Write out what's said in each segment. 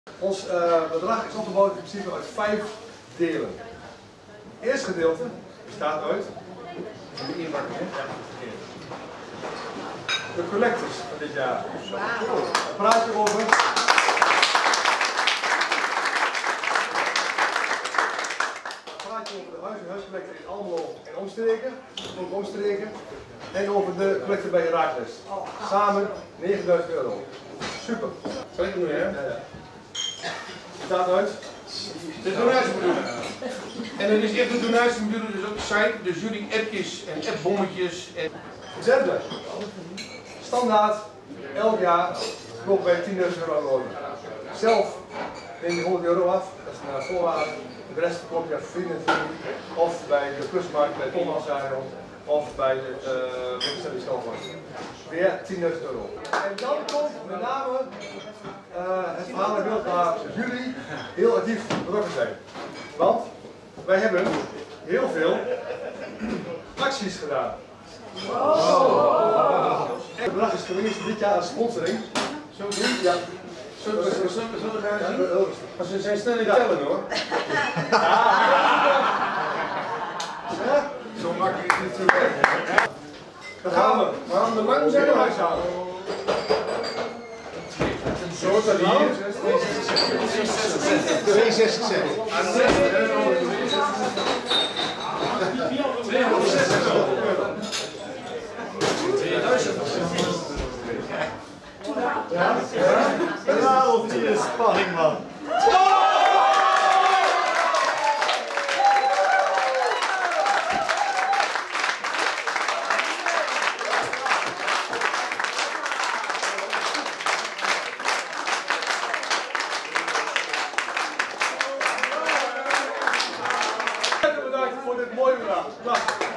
Ons bedrag is opgebouwd in principe uit 5 delen. Het eerste gedeelte bestaat uit de inbakken. De collectors van dit jaar. Daar praat je over. Over de huiscollector in Almelo en omstreken. En over de collector bij Herakles. Samen €9.000. Super. Zal ik het doen, hè? Ja. Staat uit. De donatiebedoeling. En dan is echt de donatiebedoeling dus ook site, dus jullie appjes en appbommetjes. Hetzelfde. Standaard, elk jaar, klopt bij €10.000 over. Zelf neem je €100 af, dat is een voorwaarde. De rest verkoop je aan vrienden en familie, of bij de plusmarkt, bij Thomas of bij de winkelstellingstelvast. Weer €10.000. En dan komt met name het verhaal in beeld waar jullie heel actief betrokken zijn. Want wij hebben heel veel acties gedaan. Het bedrag is geweest dit jaar als sponsoring. Zo doen? Ja. Zullen we gaan zien? Maar ze zijn snel in het tellen, hoor. Zo makkelijk is het niet zo. Dan gaan we. We gaan de lang zijn huishouden. Zo dat hier. 266. Ja, of die is spanning, man. Bedankt voor dit mooie bedrag.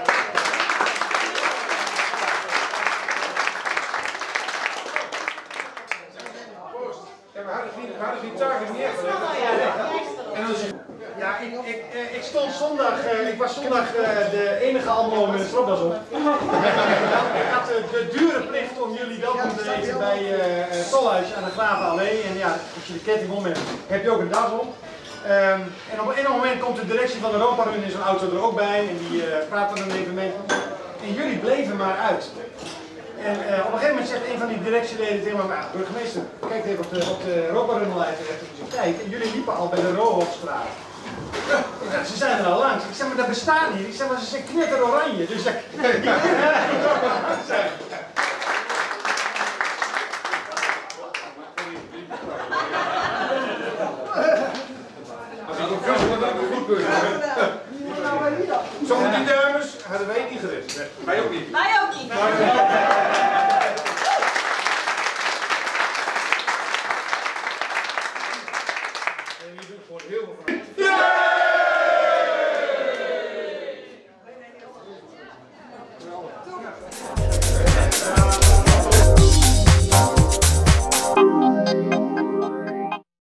Ja, we hadden geen target niet echt. En dan Ja, ik stond zondag, ik was zondag de enige Almelo met een stropdas op. Ik had de dure plicht om jullie welkom te heten bij Tolhuis aan de Gravenallee. En ja, als je de ketting om hebt, heb je ook een das op. En op een moment komt de directie van Europa Run in zo'n auto er ook bij en die praat dan even mee. En jullie bleven maar uit. En op een gegeven moment zegt een van die directieleden tegen me, maar burgemeester, kijk even op de Europa Run lijst. Kijk, en jullie liepen al bij de Rohofstraat. Ja, ze zijn er al langs. Ik zeg, maar dat bestaat niet. Ik zeg, maar ze zijn knetteroranje. Dus ik als ik op kast dan ook goed kunnen. Zonder die dames hadden wij niet gered. Wij ook niet. Wij ook niet. En hier doet gewoon heel veel van. Yay!